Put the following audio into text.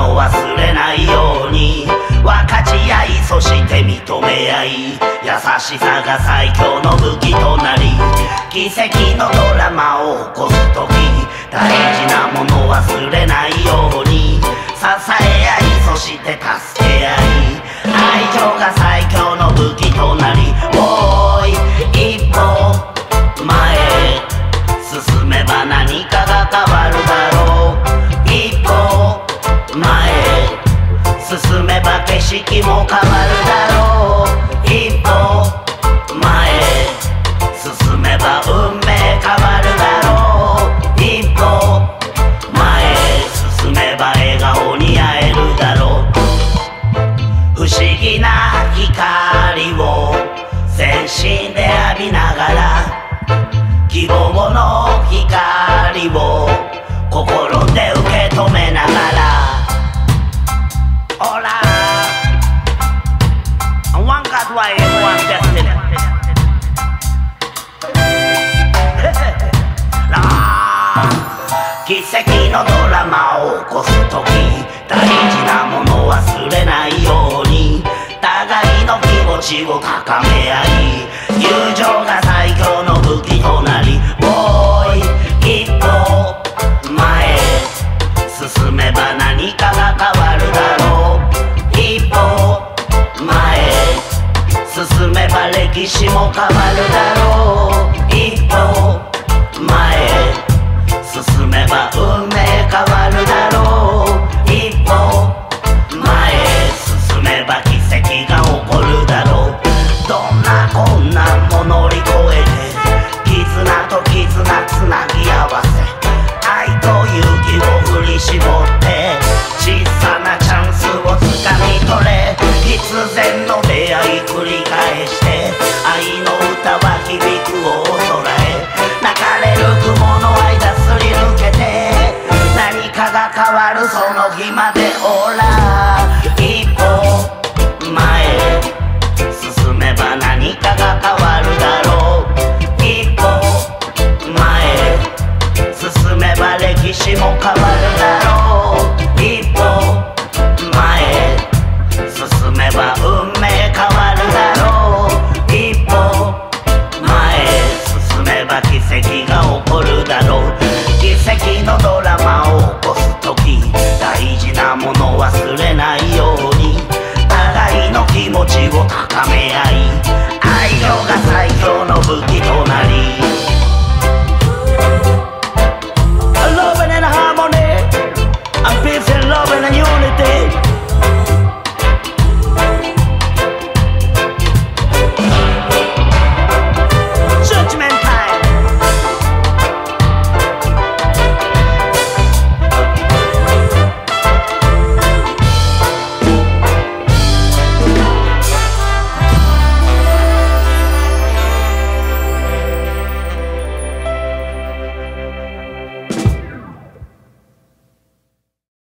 の忘れないように分かち合い、そして認め合い、優しさが最強の武器となり、奇跡のドラマを起こす時、大事なもの忘れないように支え合い、そして助け合い、愛情が最強の武器となり、おーい一歩前へ進めば何かが変わるだろう。一歩前へ進めば景色も変わるだろう。一歩前へ進めば運命変わるだろう。一歩前へ進めば笑顔に会えるだろう。不思議な光を全身で浴びながら、希望の光を心で受け止めながら、オラ One God way one destiny 奇跡のドラマを起こす時、大事なもの忘れないように互いの気持ちを高め合い、友情が最強の武器となり、おーい一歩前へ進めば何かが変わるだろう。一歩前へ進めば歴史も変わるだろう。一歩前へ進めば運命変わるだろう。一歩前へ進めば奇跡が起こるだろう。どんな困難も乗り越えて、絆と絆つなぎ合わせ、愛と勇気を振り絞って小さなチャンスをつかみ取れ。必然の出会い繰り返して、愛の歌は響く大空へ。流れる雲の間すり抜けて、何かが変わるその日までオーラ